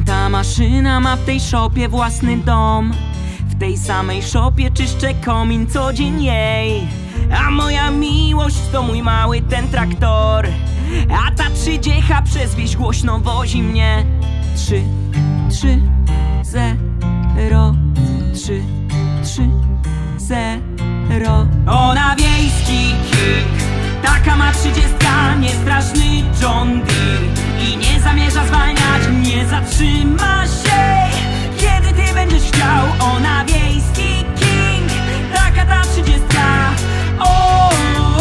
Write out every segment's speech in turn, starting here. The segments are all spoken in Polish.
Ta maszyna ma w tej szopie własny dom. W tej samej szopie czyszczę komin co dzień jej. A moja miłość to mój mały ten traktor. A ta 30 przez wieś głośno wozi mnie. 3, 3, 0, 3, 3, 0. Ona wiejski king, taka ma 30, niestraszny John Deere. I nie zamierza zwalniać, nie zatrzyma się, kiedy ty będziesz chciał. Ona wiejski king, taka ta 30. O,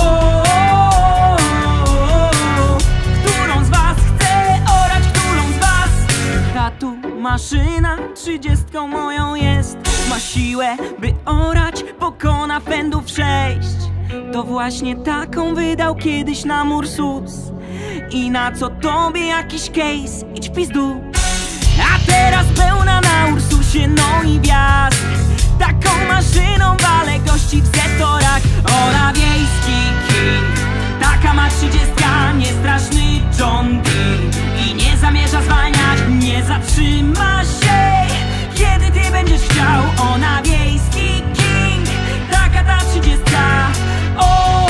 którą z was chce orać, którą z was? Ta tu maszyna 30 moją jest. Ma siłę, by orać, pokona fendów 6. To właśnie taką wydał kiedyś na Ursus. I na co tobie jakiś case? Idź w pizdu. A teraz pełna na Ursusie, no i wjazd. Taką maszyną wale gości w sektorach. Ona wiejski king, taka ma 30, niestraszny John Deere. I nie zamierza zwalniać, nie zatrzyma się, kiedy ty będziesz chciał. Ona wiejski king, taka ta 30. O,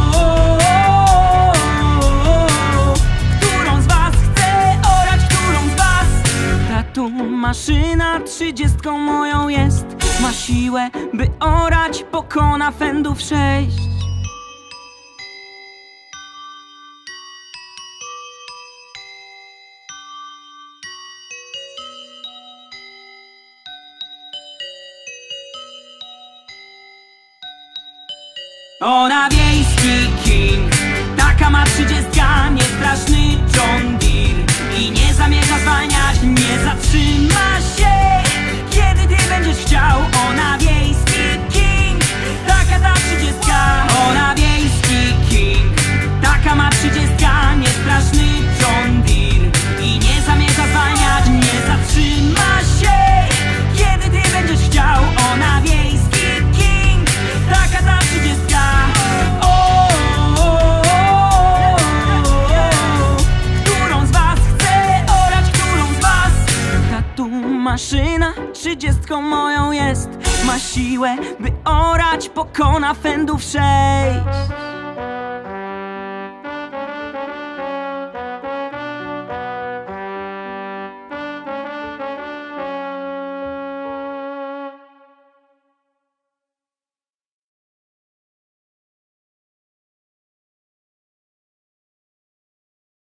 którą z was chce orać, którą z was? Ta tu maszyna 30 moją jest. Ma siłę, by orać, pokona fendów 6. Ona wiejski king, taka ma 30, niestraszny John Deere. I nie zamierza zwalniać, nie zatrzyma się, kiedy ty będziesz chciał. Ona wiejski king, taka ta 30. Ona wiejski king, taka ma 30, niestraszny John Deere. I nie zamierza zwalniać, nie zatrzyma się, kiedy ty będziesz chciał. Ona wiejski king, taka ta 30. Którą z was chce orać, którą z was? Ta tu maszyna 30 moją jest. Ma siłę, by orać, pokona fendów 6.